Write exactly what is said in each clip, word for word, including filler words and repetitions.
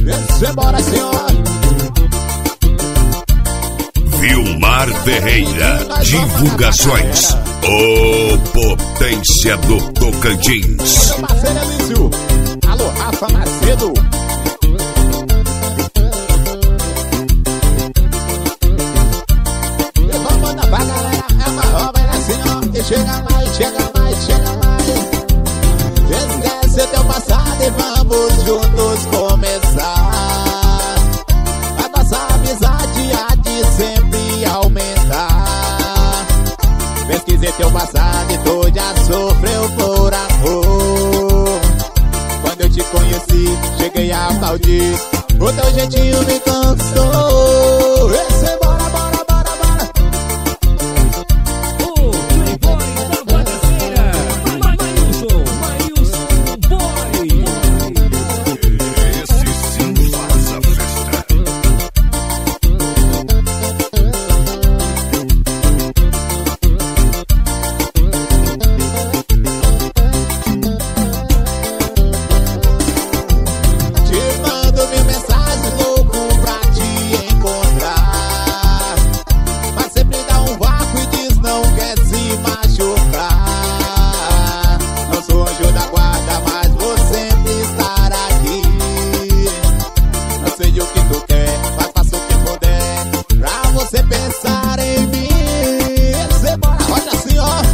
Esse bora, senhor. Vilmar Ferreira, divulgações, o Potência do Tocantins. Meu parceiro Elísio, alô Rafa Macedo. E vamos mandar pra galera, é uma rouba, é assim ó. E chega mais, chega mais, chega mais. Esquece teu passado e vamos juntos começar. A nossa amizade há de sempre aumentar. Pesquisei teu passado e tu já sofreu por amor. Quando eu te conheci, cheguei a aplaudir. O teu jeitinho me cansou. Esse bora, bora, bora, bora. O Playboy da bagaceira, Maílson, Maílson Boy. Esse sim faz a festa. Te mando mil mensagens louco pra te encontrar, mas sempre dá um vácuo e diz não quer se machucar. Não sou anjo da guarda, mas vou sempre estar aqui. Não sei o que tu quer, mas faço o que puder pra você pensar em mim. Você bora, roda assim ó.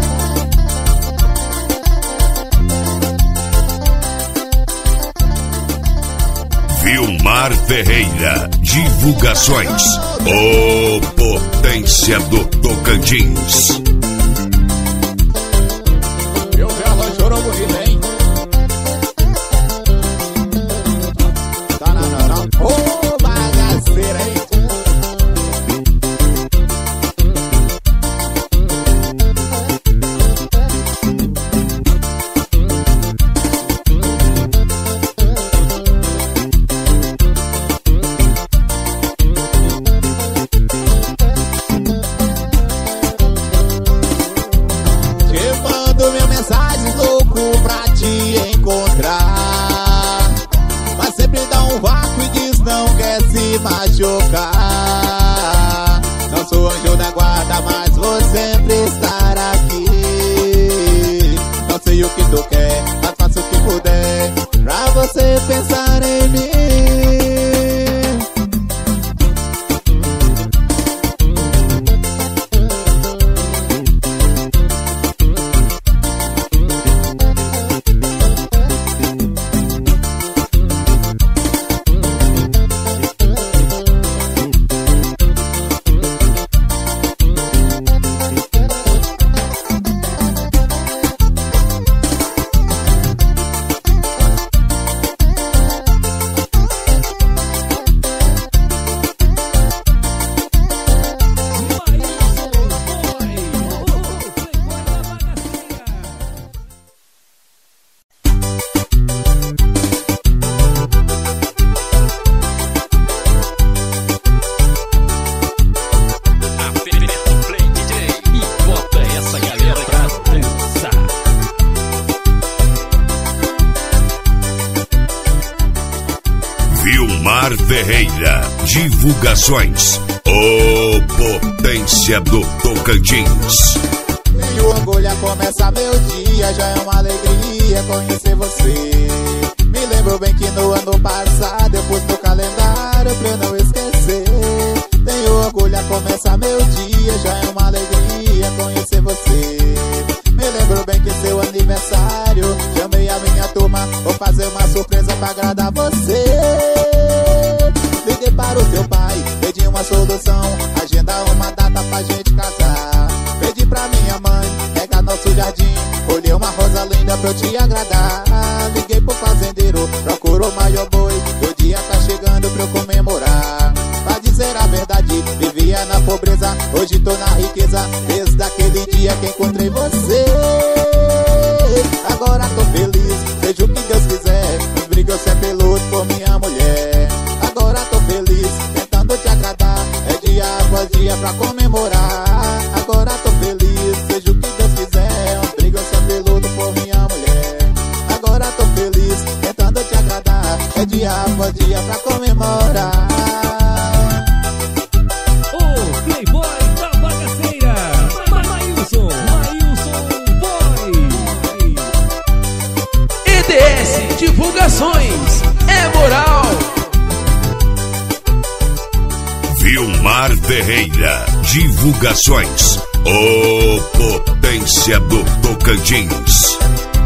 Vilmar Ferreira, divulgações, o Potência do Tocantins. Meu violão chorou bonito, hein? Tá, não, não, não. Ô, bagaceira, hein? Te mando mil mensagens louco pra te encontrar, mas sempre dá um vácuo e diz não quer se machucar. Não sou anjo da guarda, mas vou sempre estar aqui. Não sei o que tu quer, mas faço o que puder pra você pensar em mim. Vilmar Ferreira, divulgações, o Potência do Tocantins. E o orgulho começa meu dia, já é uma alegria conhecer você. Me lembro bem que no ano passado eu pus no calendário pra eu não esquecer. Tenho orgulho começa meu dia, já é uma alegria conhecer você. Me lembro bem que seu aniversário, chamei a minha turma, vou fazer uma surpresa pra agradar você. Liguei para o teu pai, pedi uma solução, agenda uma data pra gente casar. Pedi pra minha mãe, pega nosso jardim, colher uma rosa linda pra eu te agradar. Liguei pro fazendeiro, procuro o maior boi, o dia tá chegando pra eu comemorar. Pra dizer a verdade, vivia na pobreza, hoje tô na riqueza, desde aquele dia que encontrei você. Agora tô feliz, seja o que Deus quiser, não briga, eu sempre luto por minha mulher. Agora tô feliz, tentando te agradar, é dia após dia pra comemorar. Agora tô feliz, seja o que Deus quiser, não briga, eu sempre luto por minha mulher. Agora tô feliz, tentando te agradar, é dia bom dia pra comemorar. O Playboy da bagaceira, Maílson, Maílson Boy. E D S Divulgações, é moral. Vilmar Ferreira, divulgações, o Potência do Tocantins.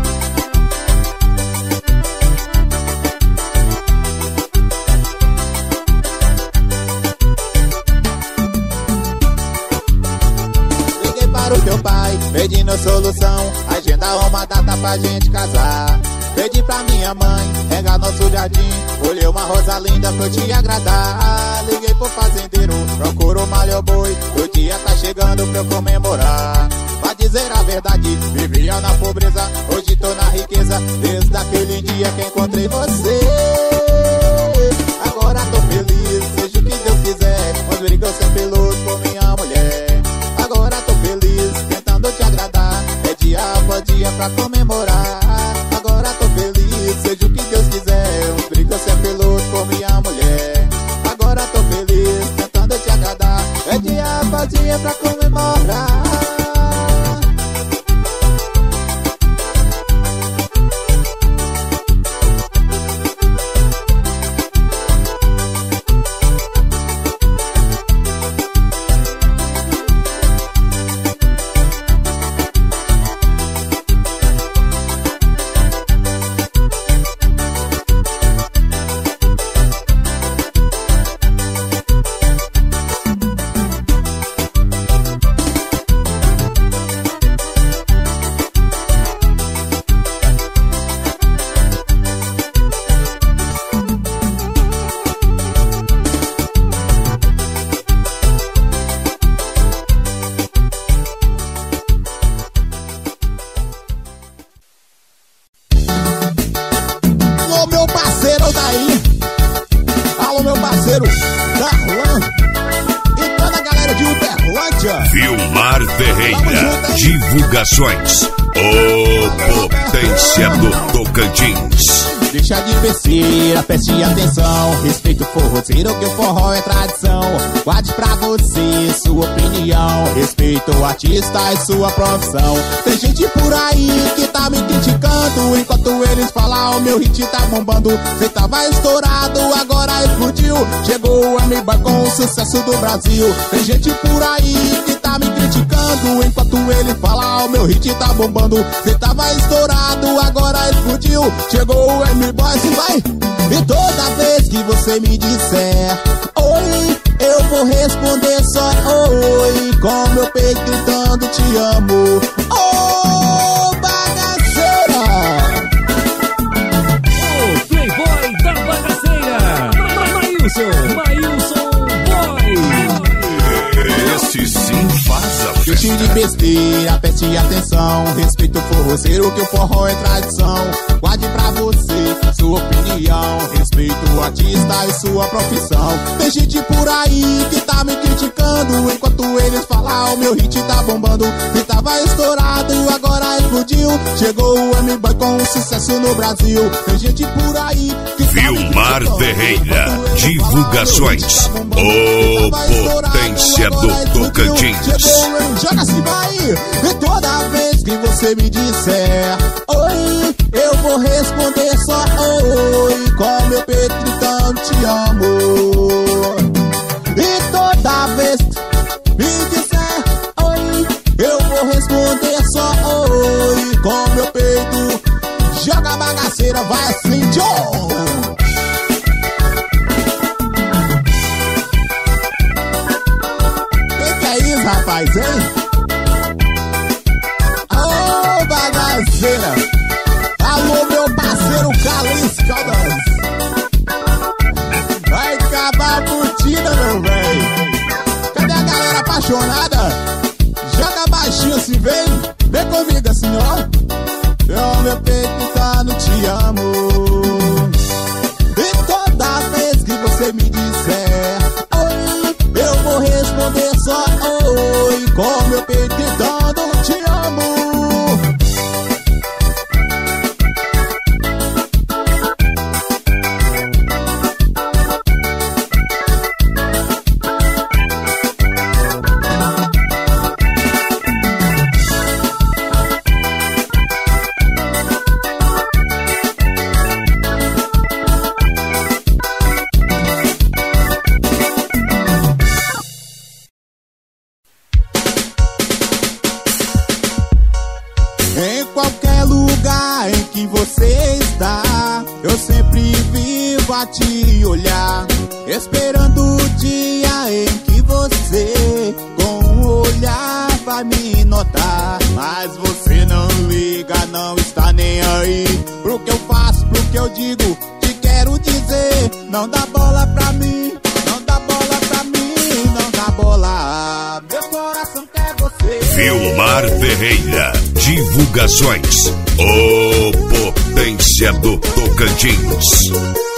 Liguei para o teu pai, pedindo solução, agenda uma data pra gente casar. Pedi pra minha mãe, regar nosso jardim, colher uma rosa linda pra eu te agradar. Liguei pro fazendeiro, procuro o malho boi, o dia tá chegando pra eu comemorar. Pra dizer a verdade, vivia na pobreza, hoje tô na riqueza, desde aquele dia que encontrei você. Agora tô feliz, seja o que Deus quiser, mas brigou sempre luto por minha mulher. Agora tô feliz, tentando te agradar, é dia após dia pra comemorar. Agora tô feliz, seja o que Deus quiser, uns brigam sempre luto por minha mulher. Agora tô feliz, tentando te agradar, é dia após dia pra comemorar. Vilmar Ferreira, divulgações, o Potência do Tocantins. Deixa de besteira, preste atenção, respeita o forrozeiro que o forró é tradição. Guarde pra você sua opinião, respeita o artista e sua profissão. Tem gente por aí que tá me criticando, enquanto eles falam o meu hit tá bombando. Cê tava estourado, agora explodiu, chegou o M-Boy com o sucesso do Brasil. Tem gente por aí que tá me criticando, enquanto ele fala o meu hit tá bombando. Cê tava estourado, agora explodiu, chegou o M-Boy, se vai. E toda vez que você me disser oi, eu vou responder só oi, com meu peito gritando te amo. Oh, bagaceira! O Playboy da bagaceira, Maílson, Maílson Boy. Esse sim faz a festa. Deixe de besteira, preste atenção, respeita o forrozeiro que o forró é tradição. Guarde pra você sua opinião, respeita o artista e sua profissão. Tem gente por aí que tá me criticando, enquanto eles falam o meu hit tá bombando. E tava estourado, agora explodiu, chegou o M-Boy com sucesso no Brasil. Tem gente por aí que Vilmar Ferreira, divulgações, o Potência do Tocantins. Joga se vai. E toda vez que você me disser oi, eu vou responder só oi, com meu peito gritando te amo. E toda vez que me disser oi, eu vou responder só oi, com meu peito. Joga a bagaceira, vai assim, John. Que que é isso, rapaz, hein? Ô, bagaceira! Alô, meu parceiro Carlos Caldas! Vai acabar a curtida, meu véi! Cadê a galera apaixonada? Joga baixinho se vem! Vem comigo assim, ó! Eu, meu peito tá no te amo. E toda vez que você me disser oi, eu vou responder só oi, com a te olhar, esperando o dia em que você com um olhar vai me notar. Mas você não liga, não está nem aí pro que eu faço, pro que eu digo, te quero dizer. Não dá bola pra mim, não dá bola pra mim, não dá bola. Meu coração quer você. Vilmar Ferreira, divulgações, o Potência do Tocantins.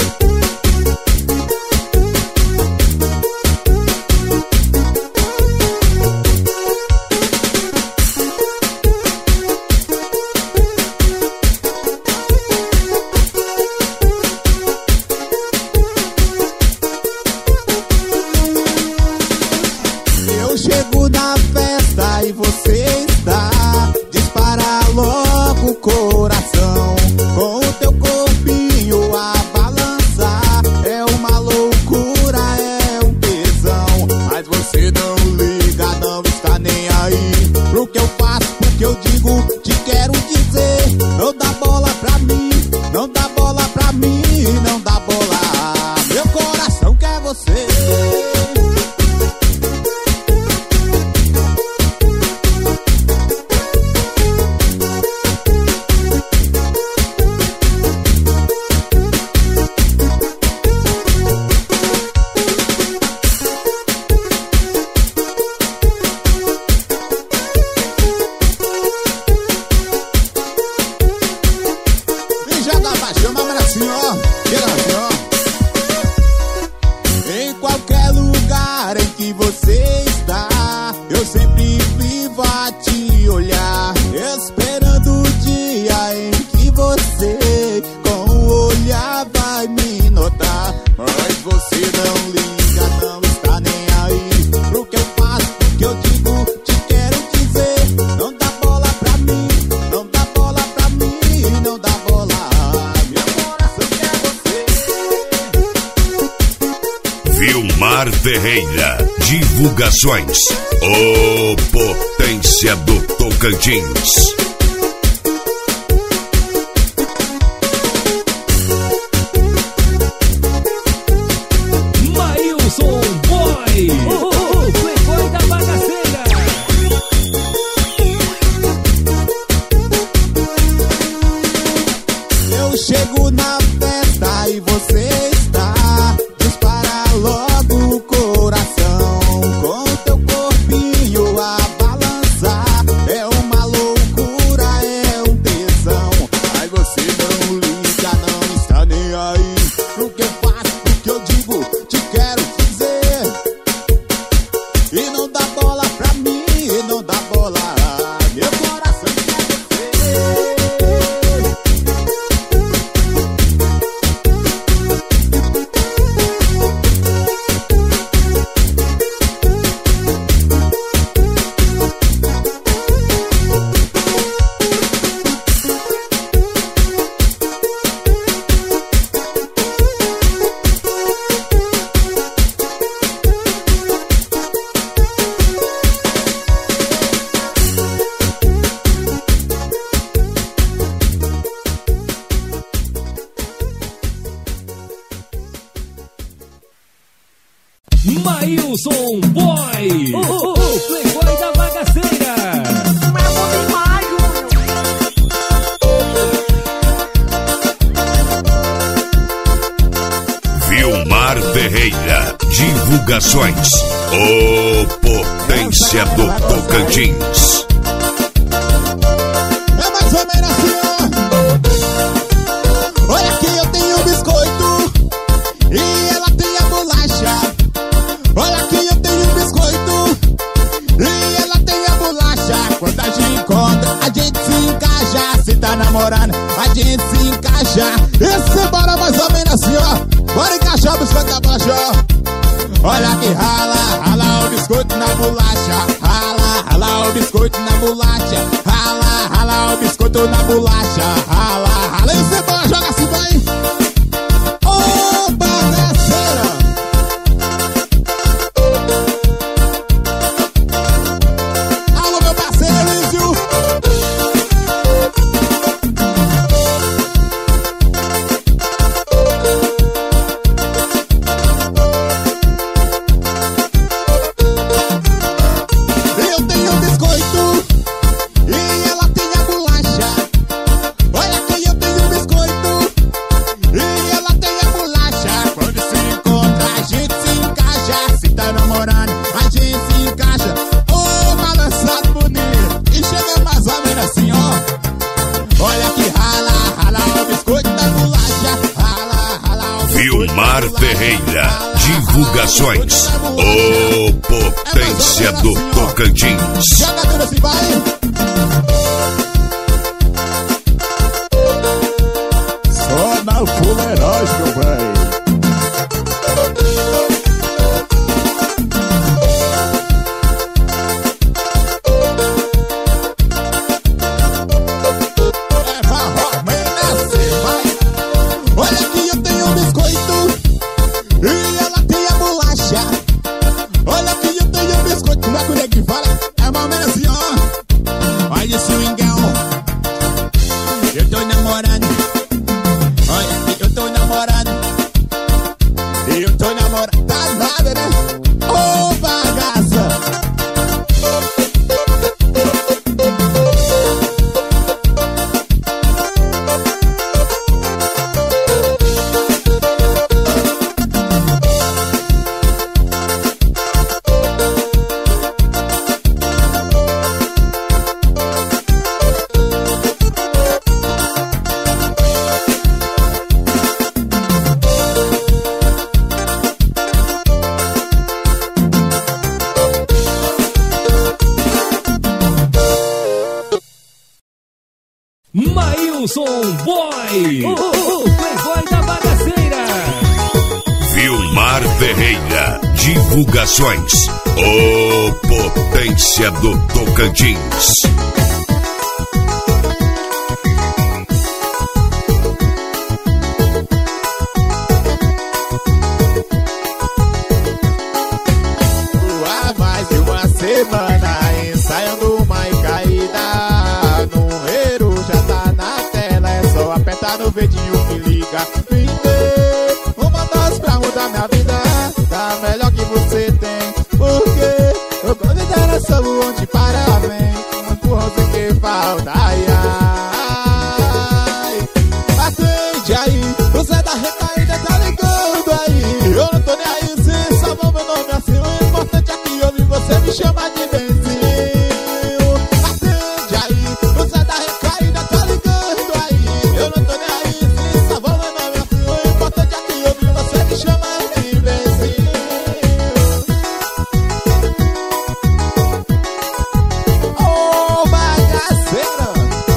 Vilmar Ferreira, divulgações, o Potência do Tocantins. Maílson Boy, o playboy da bagaceira. Eu chego na festa e você está. Dispara logo o coração, com teu corpinho a balançar. É uma loucura, é um tesão. Aí você não liga, não está nem aí pro que eu faço, pro que eu digo, te quero dizer. E não dá bola pra mim, e não dá bola. Meu coração quer você. Maílson Boy, o, o, o playboy da bagaceira. Vilmar Ferreira, divulgações, o Potência do Tocantins. É mais ou menos assim, ó. Olha aqui, eu tenho o biscoito e ela tem a bolacha. Olha aqui, eu tenho o biscoito e ela tem a bolacha. Quando a gente encontra, a gente se encaixa. Se tá namorando, a gente se encaixa. E se bora mais ou menos assim, ó. Bora encaixar o biscoito na bolacha, ó. Olha que rala, rala o biscoito na bolacha. Rala, rala o biscoito na bolacha. Rala, rala o biscoito na bolacha. Rala, rala. E se bora, joga assim, vai. Ô, bagaceira. Alô, meu parceiro, Lísio. Ferreira, divulgações, ô potência do Tocantins. Jogador assim vai. Só na fuleiragem, meu velho. Maílson Boy, o, o, o playboy da bagaceira. Vilmar Ferreira, divulgações, ô potência do Tocantins. Há mais de uma semana ensaiando uma caída. Número já tá na tela, é só apertar no dedinho que liga. Me dê uma dose pra mudar minha vida, tá melhor que você tem. Porque eu considero essa onde para bem, um empurrãozinho que falta. Ai, ai, atende aí, você tá recaída, tá ligando aí. Eu não tô nem aí, se salvou meu nome assim. O importante é que eu vi você me chamar de benzinho. Atende aí, você tá recaída, tá ligando aí. Eu não tô nem aí, se salvou meu nome assim. O importante é que eu vi você me chamar de benzinho. Ô, bagaceira!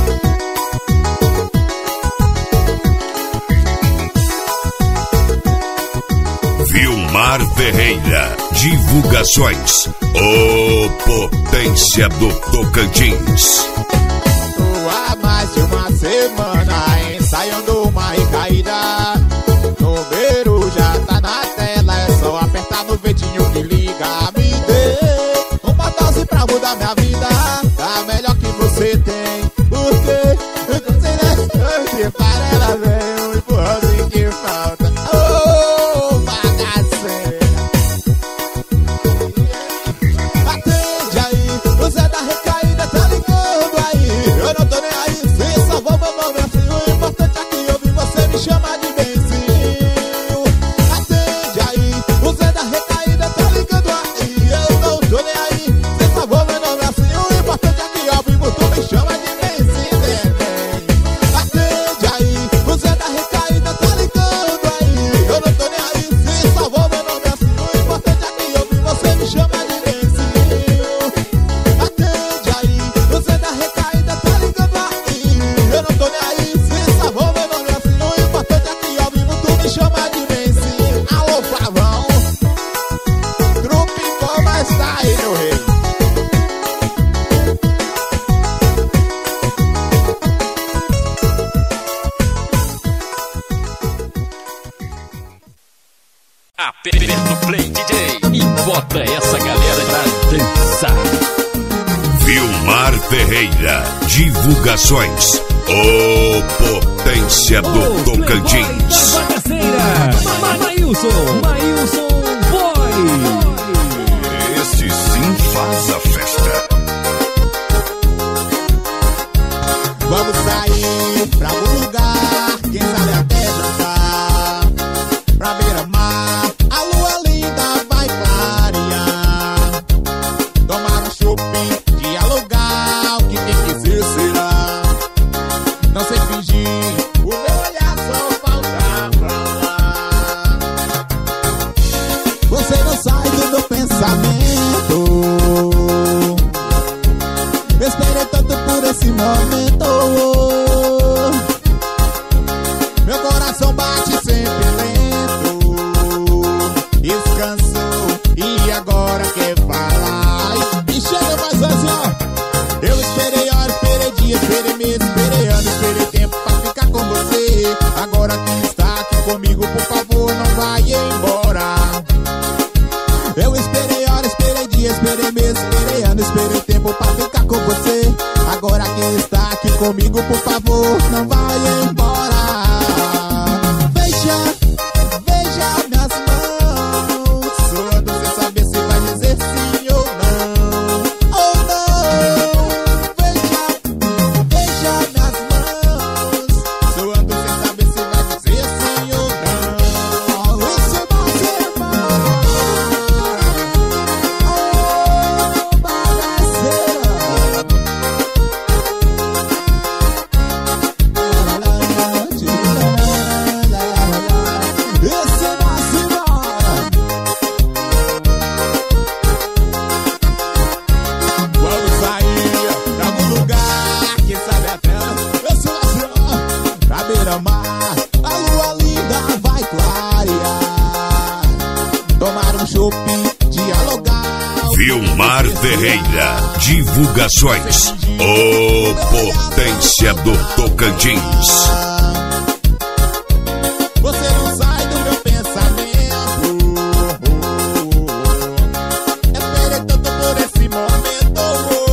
Vilmar Ferreira, divulgações, ô potência do Tocantins. Tô há mais de uma semana ensaiando uma recaída. Número já tá na tela, é só apertar no dedinho que liga. Me dê uma dose pra mudar minha vida, tá melhor que você tem. Porque eu tô sem restante para ela ver um empurrãozinho que falta. Ô, bagaceira! Atende aí, você tá recaída, tá ligando aí. Eu não tô nem aí, se salvou meu nome assim. O importante é que eu vi você me chamar de benzinho. Atende aí, você tá recaída, tá ligando aí. Eu não tô nem aí, se salvou meu nome assim. O importante é que ao vivo tu me chama de benzinho, neném. Atende aí, você tá recaída, tá ligando aí. Eu não tô nem aí, se salvou meu nome assim. O importante é que eu vi você me chama de benzinho. Atende aí, você tá recaída, tá ligando aí. Eu não tô nem aí, se salvou meu nome assim. O importante é que ao vivo tu me chama de benzinho. Alô, pavão, trupe, como está aí, meu rei? Aperta o play, D J, e bota essa galera pra dançar. Vilmar Ferreira, divulgações, ô potência do Tocantins. Da bagaceira, Ma- Maílson, Maílson Boy. Esse sim faz a festa. Vamos sair pra algum lugar, quem sabe até dançar. Pra beira-mar, a lua linda vai clarear. Tomar um shopping, dialogar, o que quem quiser será. Não sei fingir, o meu olhar só falta pra lá. do pensamento. Esperei tanto por esse momento. Meu coração bate sempre lento. Descansou e agora quer falar. E chega mais assim, ó. Eu esperei horas, esperei dias, esperei meses, esperei anos, esperei tempo pra ficar com você. Agora que está aqui comigo, por favor, não vai embora. Eu esperei horas, esperei dias, esperei meses, esperei anos, esperei tempo pra ficar com você. Agora que está aqui comigo, por favor, não vai embora. Veja, veja minhas mãos, suando sem saber se vai dizer sim ou não. Ou não. Veja, veja minhas mãos, suando sem saber se vai dizer sim ou não. Isso é bacana. Oh, bagaceira. Esse é bacana. Vamos sair pra algum lugar, quem sabe até eu sou assim, pra beira-mar. A lua linda vai clarear. Tomar um chopp, dialogar. Vilmar Ferreira, divulgações, o Potência do Tocantins. Você não sai do meu pensamento. Esperei tanto por esse momento.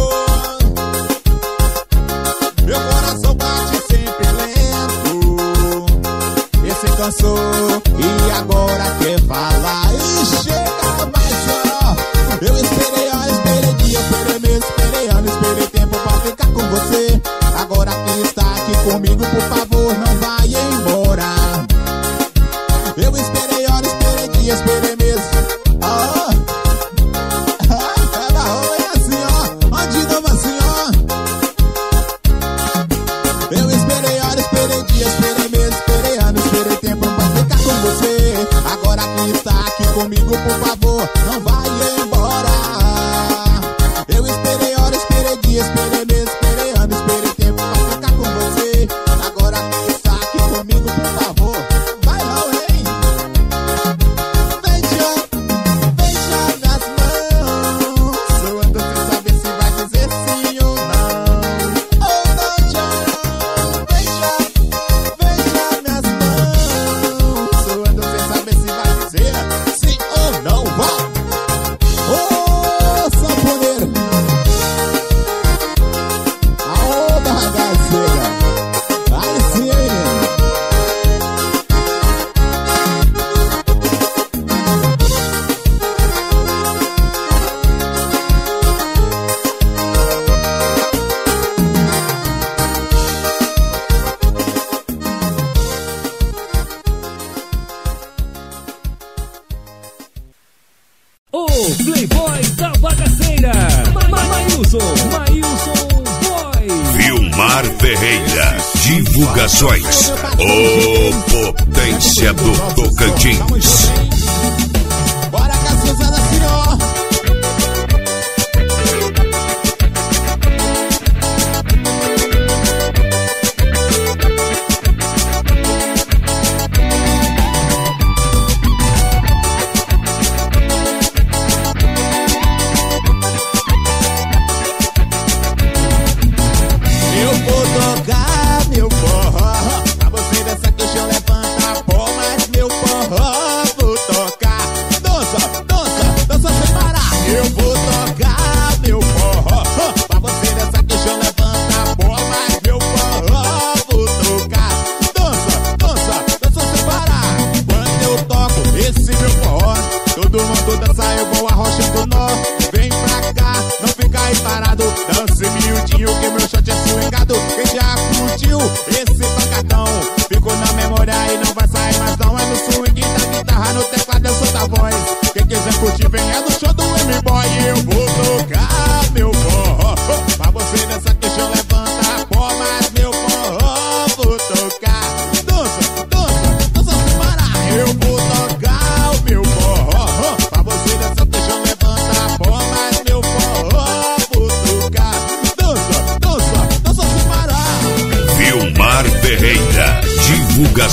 Meu coração bate sempre lento. Esse cansou e agora quer falar. E chega mais, ó. Eu esperei horas, esperei dia, esperei mês, esperei ano, esperei tempo pra ficar com você. Agora que está aqui comigo, por favor, não vai embora. Eu esperei horas, esperei dia, esperei mês. Ah, ela rola assim, ó. Onde não vai assim, ó. Eu esperei horas, esperei dia, esperei mês, esperei ano, esperei tempo pra ficar com você. Agora que está aqui comigo, por favor, não vai embora. Eu esperei horas, esperei dia, esperei mês, esperei ano, esperei tempo pra ficar com você. Agora que está aqui comigo, por favor, vai lá, hein? Veja, veja minhas mãos, suando sem saber se vai dizer sim ou não. Ou não, tchau. Veja, veja minhas mãos, suando sem saber se vai dizer sim ou não. Vá! Ô, sanfoneiro! Aô, bagaceira! Aí sim, menino! O Playboy da bagaceira. Ma- Ma- Maílson, Maílson Boy. Vilmar Ferreira, divulgações, o Potência do Tocantins. Bora, Caçuzada, assim, ó! Eu vou tocar meu forró, pra você dançar que o chão levanta pó, mas meu forró vou tocar. Dança, dança, dança sem parar. Eu vou tocar meu forró, pra você dançar que o chão levanta pó, mas meu forró vou tocar. Dança, dança, dança sem parar. Quando eu toco esse meu forró, todo mundo dança igual a rocha do nó. Vem pra cá, não fica aí parado, dance miudinho que meu shot é swingado. Quem já curtiu esse pancadão, ficou na memória e não vai sair mais não. É no swing da guitarra, no teclado eu sou da voz. Quem quiser curtir vem é no show do M-Boy. Eu vou tocar meu forró, pra você dançar que o chão levanta pó, mas meu forró vou tocar. Dança, dança, dança sem parar. Eu vou tocar o meu forró, pra você dançar que o chão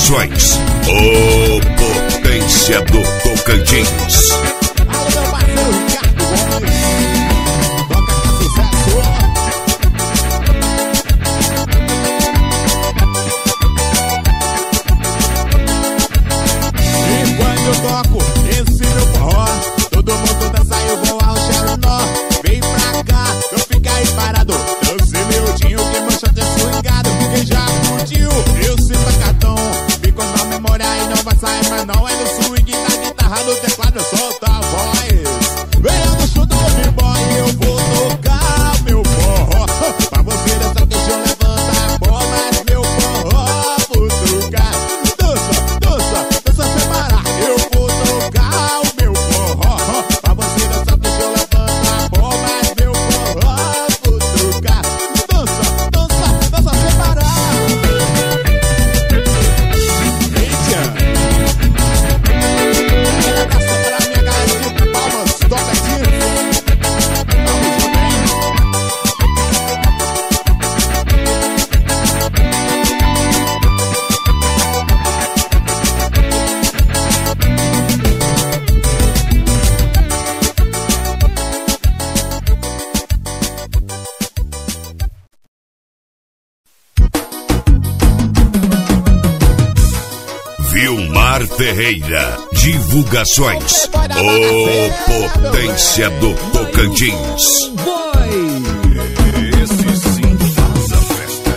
Divulgações, o Potência do Tocantins. Alô, meu parceiro Ricardo Gomes, toca com sucesso. E quando eu toco esse meu forró, todo mundo dança e eu vou ao xeronó. Vem pra cá, eu fico aí parado, dance miudinho que mancha ter swingado. Quem já curtiu, eu sinto a cartão, fico na memória e não vai sair, mas não é no swing, na guitarra, no teclado, eu solto a voz. Venha no show do B-Boy, eu vou tocar meu forró. Pra você dançar, deixa eu levantar a bola, meu forró, vou tocar. Dança, dança, dança sem parar, eu vou tocar o meu forró. Pra você dançar, deixa eu levantar a bola, meu forró, vou tocar. Dança, dança, dança sem parar. Eita! Aquele abraço pra minha galera de Palmas, toca aqui. Vamos junto, hein? Vilmar Ferreira, Divulgações, o Potência do Tocantins. Boy! Esse sim faz a festa.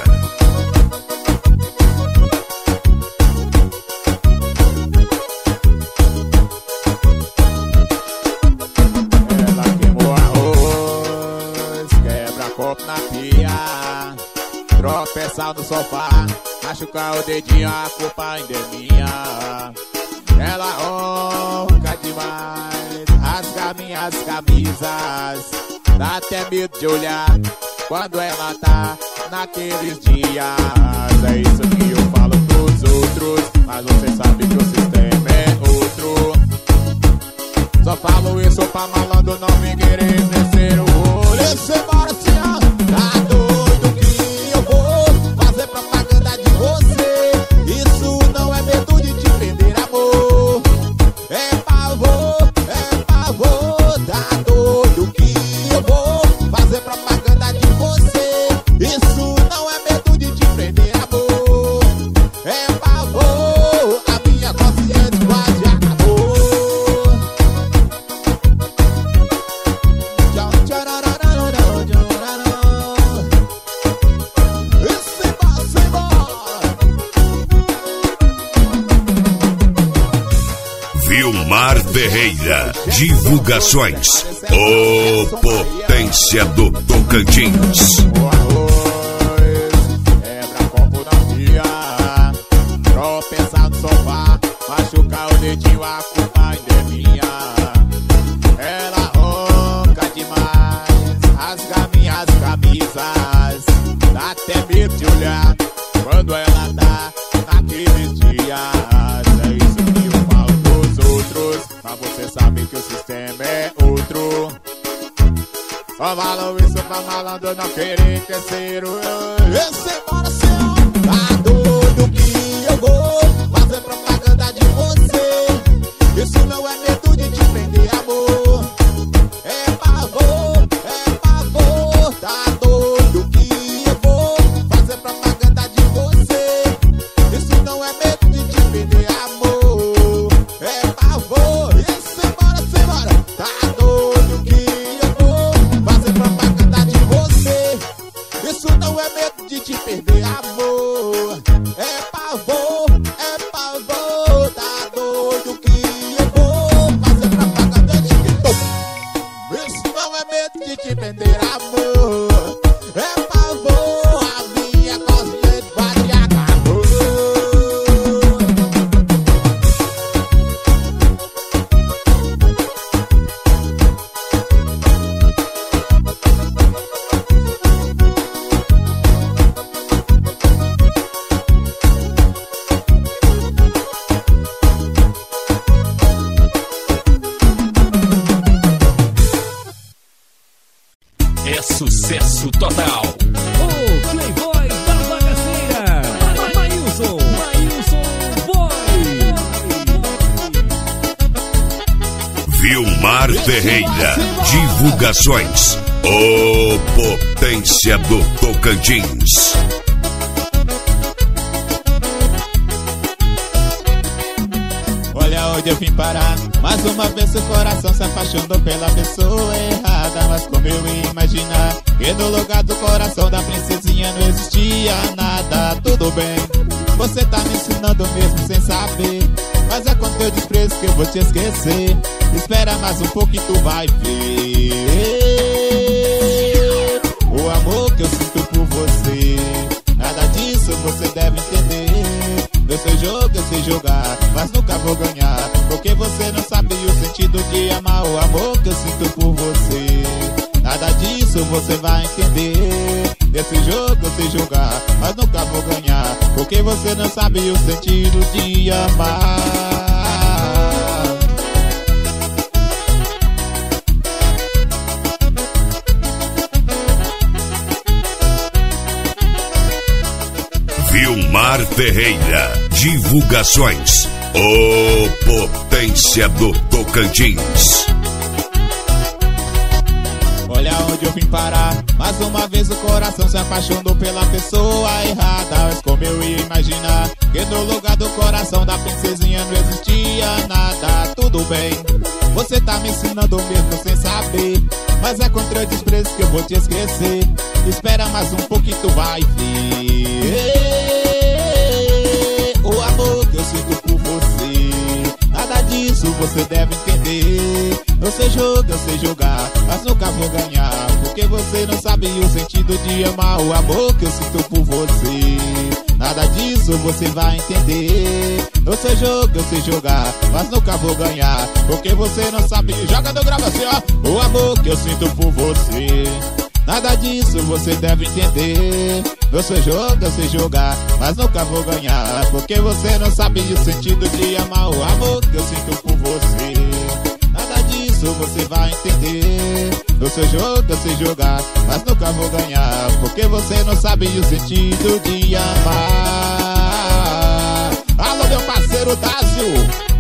Ela queimou arroz, quebra copo na pia, tropeçar no sofá, machucar o dedinho, a culpa ainda é minha. Ela ronca demais, rasga minhas camisas, dá até medo de olhar quando ela tá naqueles dias. É isso que eu falo pros outros, mas você sabe que o sistema é outro. Só falo isso pra malandro não me querer esquecer o olho. Esse bora assim, ó, tá doido que eu vou fazer propaganda de você. Isso não é medo de te prender, amor. É pavor, é pavor. Tá doido que eu vou fazer propaganda de você. Isso não é medo de te prender, amor. É pavor, a minha consciência quase acabou. Tchau, tcharararararão, tcharararão. E simbora, simbora. Vilmar Ferreira, Divulgações, o Potência do Tocantins. O arroz, quebra copo na pia, tropeçar no sofá, machucar o dedinho, a culpa ainda é minha. Ela ronca demais, rasga minhas camisas, dá até medo de olhar quando ela tá naqueles dias. É isso que eu falo pros outros, mas você sabe que o sistema é outro. Só falo isso pra malandro não querer terceiro. Esse bora ser, tá doido que eu vou fazer propaganda de você. Isso não é medo de te prender, amor. É pavor, é pavor. Tá doido que eu vou fazer propaganda de você. Isso não é medo de te prender, amor. É pavor. Esse bora ser, bora. Tá doido que eu vou fazer propaganda de você. Isso não é medo de te perder, amor. É pavor, é pavor. Tá doido que eu vou fazer propaganda de você. Isso não é medo de te perder, amor. É pavor, a minha consciência quase acabou. É sucesso total. O Playboy da Bagaceira. Ma- Maílson, Maílson Vilmar Ferreira, divulgações, o Potência do Tocantins. Olha onde eu vim parar, mais uma vez o coração se apaixonou pela pessoa errada. Mas como eu ia imaginar que no lugar do coração da princesinha não existia nada. Tudo bem, você tá me ensinando mesmo sem saber, mas é com teu desprezo que eu vou te esquecer. Espera mais um pouco e tu vai ver o amor que eu sinto por você. Nada disso você deve entender. Eu sei jogo, eu sei jogar, mas nunca vou ganhar, porque você não sabe o sentido de amar. O amor que eu sinto por você, nada disso você vai entender. Esse jogo eu sei jogar, mas nunca vou ganhar, porque você não sabe o sentido de amar. Vilmar Ferreira, divulgações, o Potência do Tocantins. Olha onde eu vim parar, mais uma vez o coração se apaixonou pela pessoa errada. Mas como eu ia imaginar que no lugar do coração da princesinha não existia nada. Tudo bem, você tá me ensinando mesmo sem saber, mas é contra o desprezo que eu vou te esquecer. Espera mais um pouco e tu vai ver o amor que eu sinto por você. Nada disso você deve entender. Eu sei jogo, eu sei jogar, mas nunca vou ganhar, porque você não sabe o sentido de amar. O amor que eu sinto por você, nada disso você vai entender. Eu sei jogo, eu sei jogar, mas nunca vou ganhar, porque você não sabe. Joga no grava assim, ó. O amor que eu sinto por você, nada disso você deve entender. Eu sei jogo, eu sei jogar, mas nunca vou ganhar, porque você não sabe o sentido de amar. O amor que eu sinto por você, nada disso você vai entender. Eu sei jogo, eu sei jogar, mas nunca vou ganhar, porque você não sabe o sentido de amar. Alô, meu parceiro Dázio.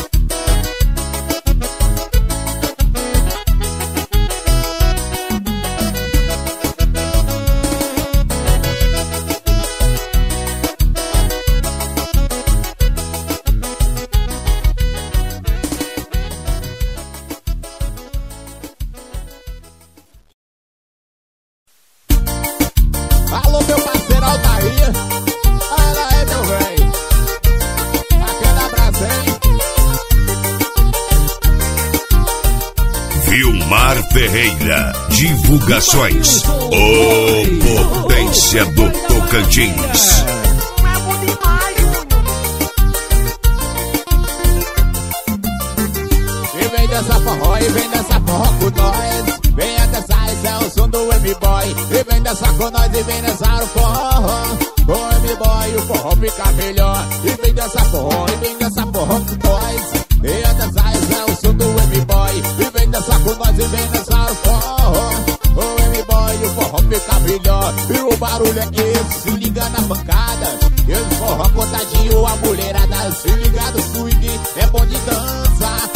Alô, meu parceiro Altair. Olha aí, meu velho. Aquele abraço, hein? Vilmar Ferreira, divulgações, o Potência do Tocantins. E vem dançar forró, e vem dançar forró com nós. Venha dançar, esse é o som do M-Boy. E vem dançar com nós, e vem dançar o forró. Com o M-Boy o forró fica melhor. E vem dançar forró, e vem dançar forró com nós. Venha dançar, esse é o som do M-Boy. E vem dançar com nós, e vem dançar o forró. Com o M-Boy o forró fica melhor. E o barulho é esse, se liga na pancada. E o forró contadinho, a mulherada se liga no swing, é bom de dança.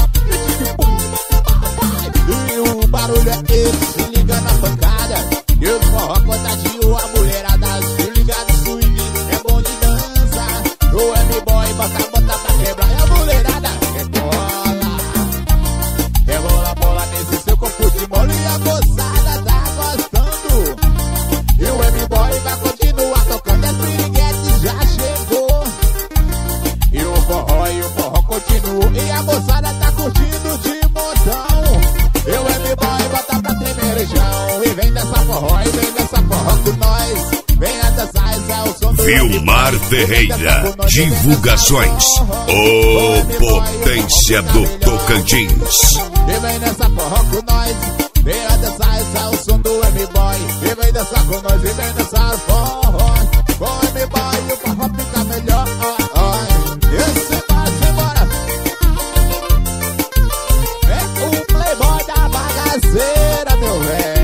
E o barulho é esse, se liga na pancada. E o forró contadinho, a mulherada se liga no swing, é bom de dança. O M-Boy bota, bota pra quebrar. E a mulherada rebola, rebola bola nesse seu corpo de mole. E a moçada tá gostando. E o M-Boy vai continuar tocando, as piriguetes já chegou. E o forró, e o forró continua, e a moçada tá curtindo de montão. E o M-Boy bota pra tremer o chão. E vem dançar forró, e vem dançar forró com nós. Venha dançar, esse é o som do Vilmar Ferreira, divulgações, o Potência do Tocantins. E vem dançar forró com nós. Venha dançar, esse é o som do M-Boy. E vem dançar com nós, e vem dançar forró. Com o M-Boy o forró fica melhor. Esse vai embora. É o Playboy da bagaceira, meu velho.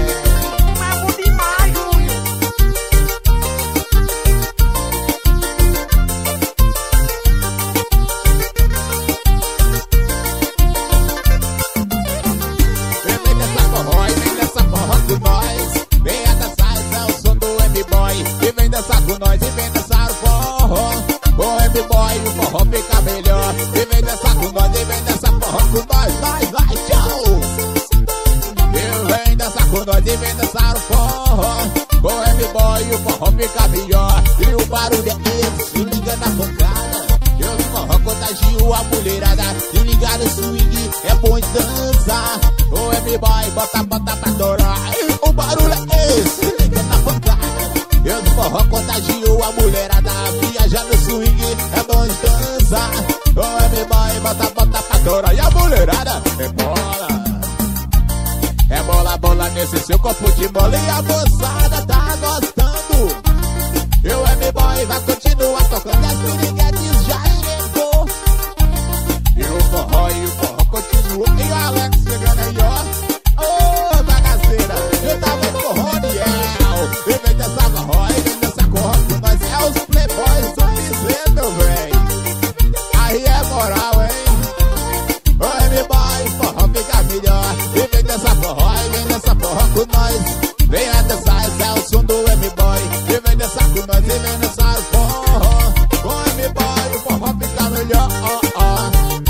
é bom dançar. O M-Boy bota, bota pra torar. O barulho é esse, liga na pancada. Eu no forró contagio a mulherada. Viajar no swing é bom dançar. O M-Boy bota, bota pra torar. E a mulherada é bola. É bola, bola nesse seu corpo de bola. E a moçada tá gostando. E o M-Boy vai continuar tocando. As piriguetes já chegou. E o forró, e o forró continua. E o Alex chegando aí, ó. Ô, bagaceira, eu tava no forró de El. E vem dessa forró, e vem dessa forró com nós. É os playboys, só dizendo, véi. Aí é moral, hein? O M-Boy, forró fica melhor. E vem dessa forró, e vem dessa forró com nós. Vem a dançar, esse é o som do M-Boy. E vem dançar com nós, e vem dançar forró. Com o M-Boy, o forró fica melhor, ó, ó.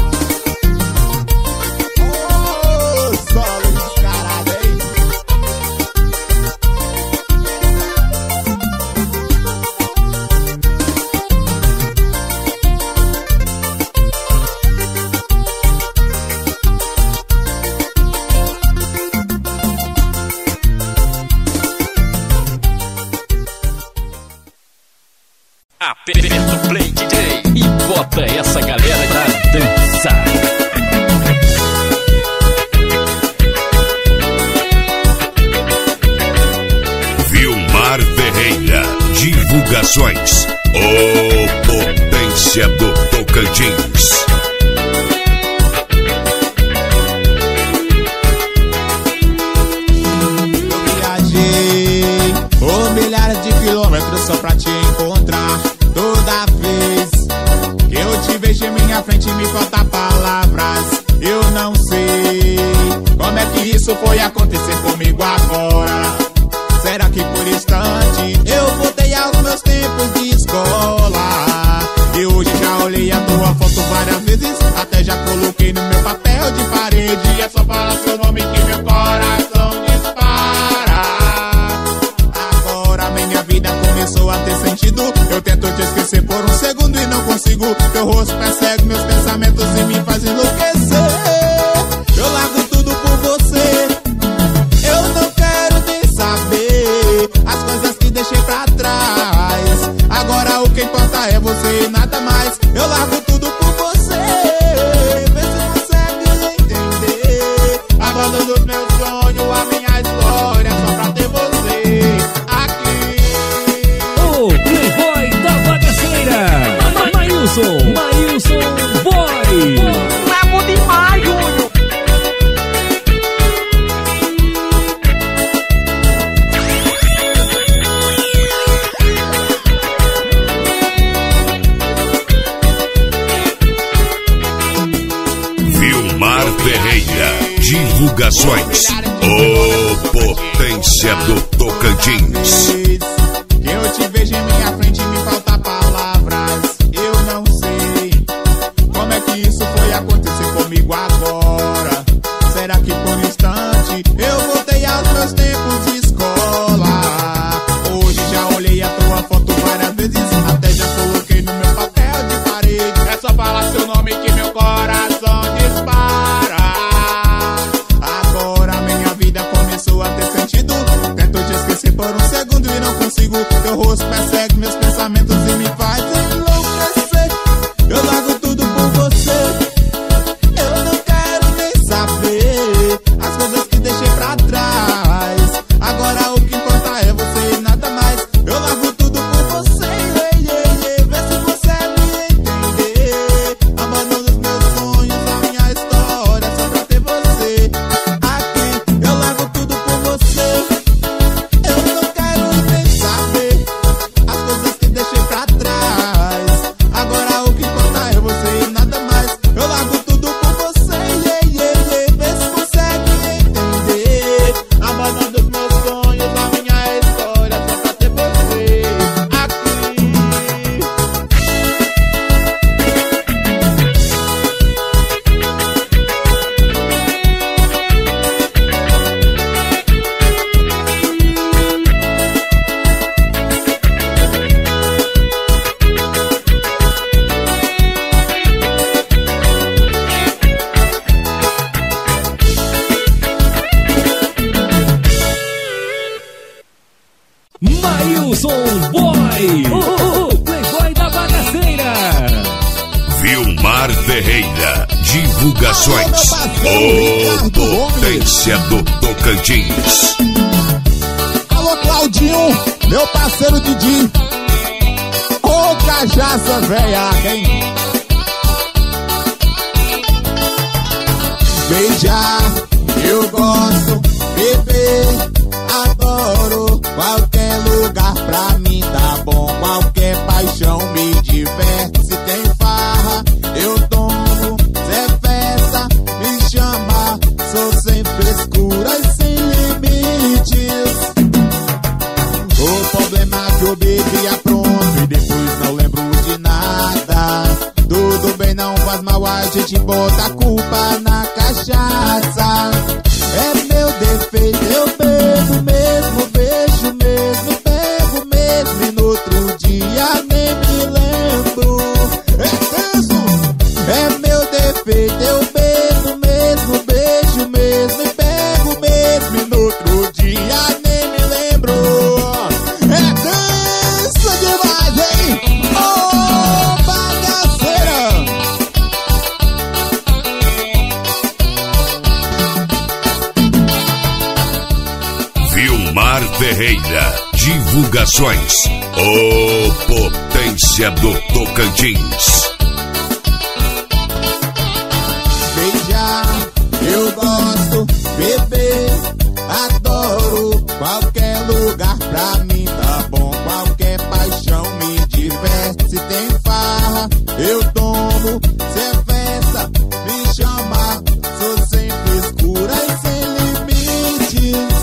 Aperta o play, D J, e bota essa galera pra dançar. Vilmar Ferreira, divulgações, o Potência do Tocantins. Eu viajei por milhares de quilômetros só pra te encontrar. Toda vez que eu te vejo em minha frente me falta palavras. Eu não sei como é que isso foi acontecer comigo agora. Será que por instante eu voltei aos meus tempos de escola? E hoje já olhei a tua foto várias vezes, até já coloquei no meu papel de parede. É só falar seu nome que meu coração dispara. Agora minha vida começou a ter sentido. Eu tento te esquecer por um segundo e não consigo. Teu rosto persegue meus pensamentos e me faz enlouquecer. Eu largo tudo por você. Eu não quero nem saber as coisas que deixei pra trás. Agora o que importa é você e nada mais. Eu largo tudo por você. Vê se consegue entender. Abandono os meus sonhos, a minha história, só pra ter você aqui. O Playboy da bagaceira, Ma- Maílson, Maílson Boy. Lembro demais, Júnior. Vilmar Ferreira, divulgações, o Potência do Tocantins. Que eu te vejo em minha frente e me falta palavras. Eu não sei como é que isso foi acontecer comigo agora. Será que por um instante eu voltei aos meus tempos de escola? Hoje já olhei a tua foto várias vezes, até já coloquei no meu papel de parede. É só falar seu nome que meu coração dispara. Agora minha vida começou a ter sentido. Tento te esquecer por um segundo e não consigo. Teu rosto persegue meus pensamentos e me faz enlouquecer. Eu largo tudo por você. Eu não quero nem saber as coisas que deixei pra Maílson Boy, o, o playboy da bagaceira. Vilmar Ferreira, divulgações. Ô, potência do Tocantins. Alô, Claudinho, meu parceiro Didi. Ô, cachaça velha, hein? Beijar, eu gosto, beber, adoro. Qualquer lugar pra mim tá bom, qualquer paixão me diverte. Se tem farra, eu tomo, se é festa, me chama. Sou sem frescura e sem limites. O problema é que eu bebi a pronto e depois não lembro de nada. Tudo bem, não faz mal, a gente bota a culpa na cachaça. É meu defeito, eu bebo mesmo, beijo mesmo, pego mesmo e no outro dia nem me lembro. É isso, é meu defeito, eu bebo mesmo, beijo mesmo e pego mesmo e no outro dia nem me lembro. É dança demais, hein? Oh, bagaceira! Vilmar Ferreira, divulgações. Ô, potência do Tocantins. Beijar, eu gosto, beber, adoro. Qualquer lugar pra mim tá bom, qualquer paixão me diverte. Se tem farra, eu tomo, se é festa, me chama. Sou sem frescura e sem limites.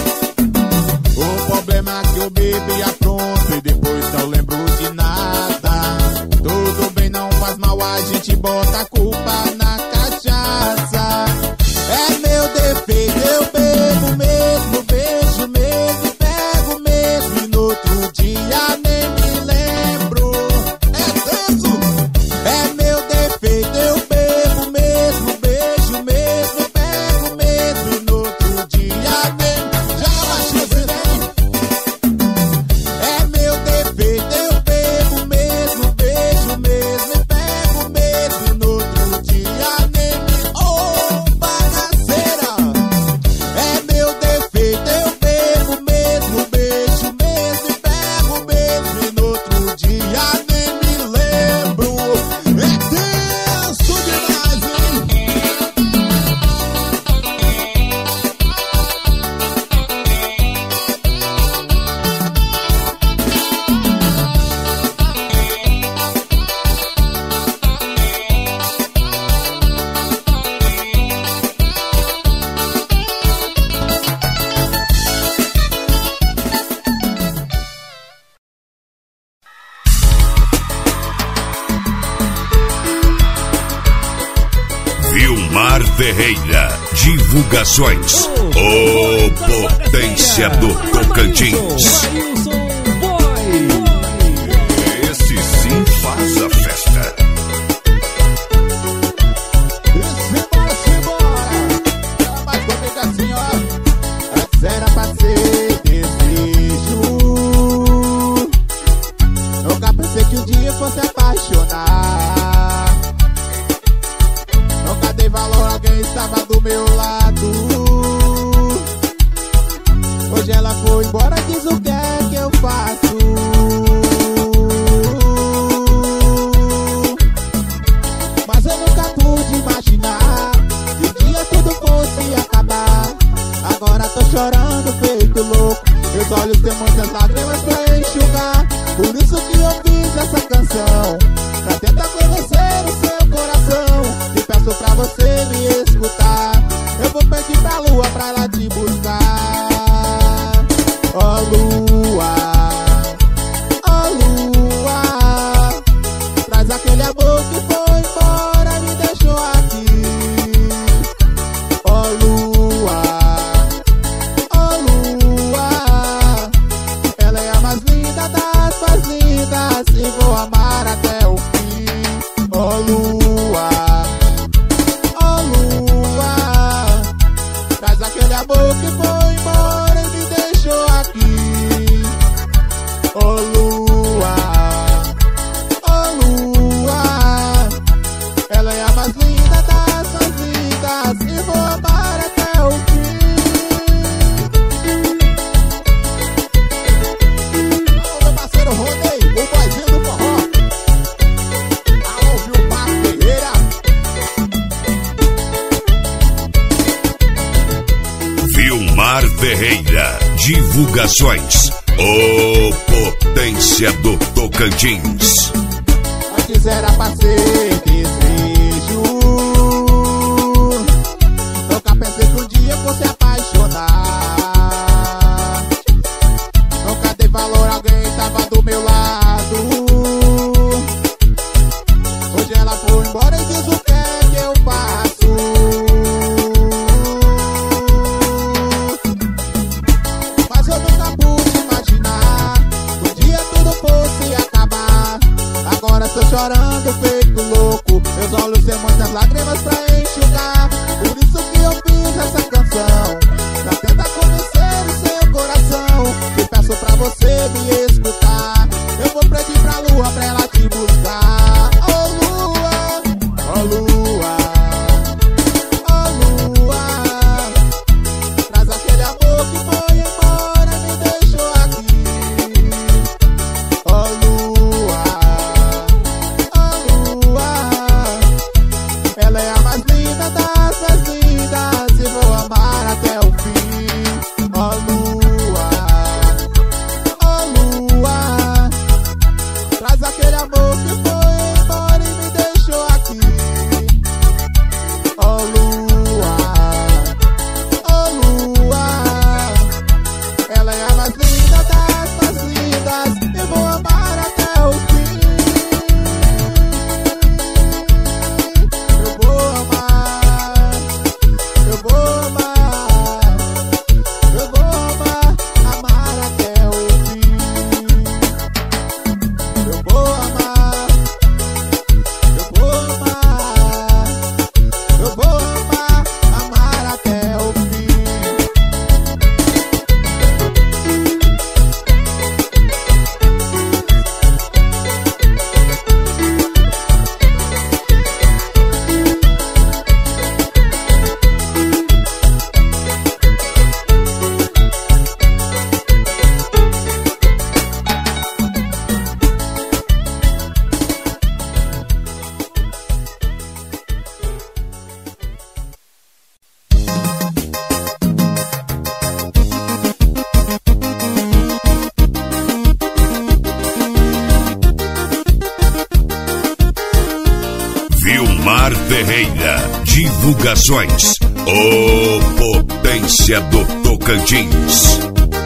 O problema é que eu bebi a pronto e depois não lembro de nada. Tudo bem, não faz mal, a gente bota a culpa na cachaça. É meu defeito, eu bebo mesmo, beijo mesmo, pego mesmo e no outro dia nem me lembro. É tenso, é meu defeito, eu bebo mesmo, beijo mesmo, pego mesmo e no outro dia nem já baixou sereno. É meu defeito, eu bebo mesmo, beijo mesmo e pego mesmo e no outro dia nem me... Oh, bagaceira! É meu defeito, eu bebo mesmo, beijo mesmo e pego mesmo e no outro dia nem me lembro. É tenso demais, hein? Vilmar Ferreira, divulgações. Ô, potência do Tocantins. Maílson Boy. Esse sim faz a festa. Simbora, simbora! Ela mais comigo assim, ó. Antes era pra ser desejo. Nunca pensei que um dia fosse apaixonar. Nunca dei valor, alguém estava do meu lado. Hoje ela foi embora, diz o que é que eu faço. Mas eu nunca pude imaginar que um dia tudo fosse acabar. Agora tô chorando feito louco, meus olhos têm muitas lágrimas pra enxugar. Por isso que eu fiz essa canção, pra tentar conhecer o seu coração. E peço pra você me escutar, eu vou pedir pra lua pra ela te buscar. Ó lua, ó lua, traz aquele amor que foi embora, me deixou aqui. Ó lua, ó lua, ela é a mais linda das mais lindas e vou amar até o fim. Ó lua, ó lua, traz aquele amor que foi embora e me deixou aqui. Vilmar Ferreira, divulgações, ô potência do Tocantins. Antes era pra ser desejo, nunca pensei que um dia eu fosse apaixonar. Nunca dei valor a alguém que tava do meu lado. Hoje ela foi embora e diz o que é que eu faço. Mas eu nunca pude imaginar que um dia tudo fosse acabar. Agora estou chorando feito louco, meus olhos têm muitas lágrimas pra enxugar. Por isso que eu fiz essa canção, pra tentar convencer o seu coração. E peço pra você me escutar, eu vou pedir pra lua pra ela te buscar. Oh lua, oh lua, oh lua, traz aquele amor que foi embora e me deixou aqui. Oh lua, ela é a mais linda das mais lindas e vou amar até o fim. Oh lua, oh lua, traz aquele amor que foi embora e me deixou aqui. Oh lua, oh lua, ela é a mais linda das mais lindas e vou amar até o fim. Eu vou amar, eu vou amar, eu vou amar, amar até o fim. Eu vou amar, eu vou amar, eu vou amar, amar até o fim. Vilmar Ferreira, divulgações, ô potência do Tocantins.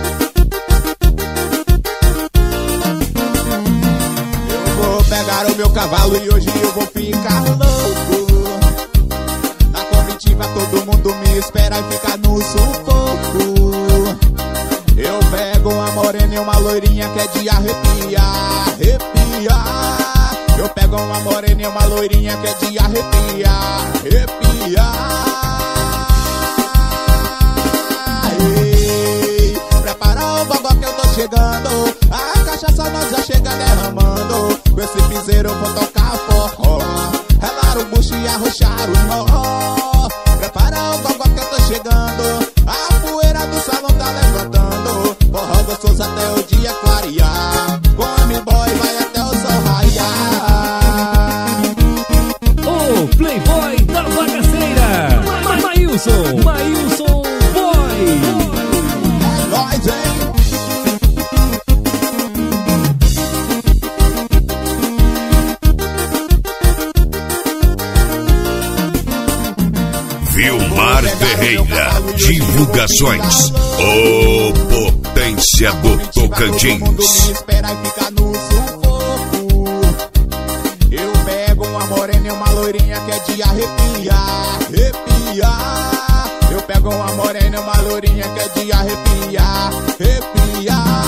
Eu vou pegar o meu cavalo e hoje eu vou ficar louco. Na comitiva todo mundo me espera e fica no sufoco. Eu pego uma morena e uma loirinha que é de arrepiar, arrepiar. Eu pego uma morena e uma loirinha que é de arrepiar, arrepiar. Ei, prepara o gogó que eu tô chegando, a cachaça nós já chega derramando. Com esse piseiro eu vou tocar forró, relar o bucho e arrochar o nó. Prepara o gogó que eu tô chegando, a poeira do salão tá levantando. Forró gostoso até o dia clarear, come boy vai até o sol raiar. O Playboy da bagaceira, Ma- Maílson, Maílson Boy. É nóis, hein? Vilmar Ferreira, divulgações, ô potência do Tocantins. Todo mundo me espera e fica no sufoco. Eu pego uma morena e uma loirinha que é de arrepiar, arrepiar. Eu pego uma morena e uma loirinha que é de arrepiar, arrepiar.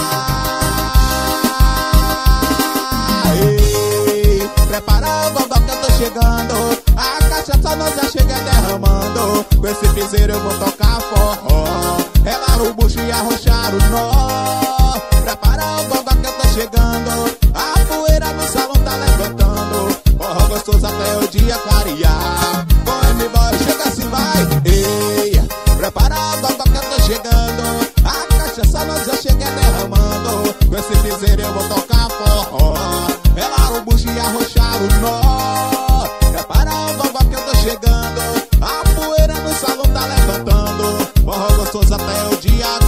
Ei, prepara o gogó que eu tô chegando, a cachaça nós já chega derramando. Com esse piseiro eu vou tocar forró, relar o bucho e arrochar o nó. Prepara o gogó que eu tô chegando, a poeira no salão tá levantando. Forró gostoso até o dia clarear, come boy, chega assim vai. Ei, prepara o gogó que eu tô chegando, a cachaça nós já chega derramando. Com esse piseiro eu vou tocar forró, relar o bucho e arrochar o nó. Prepara o gogó que eu tô chegando, a poeira no salão tá levantando. Forró gostoso gostoso até o dia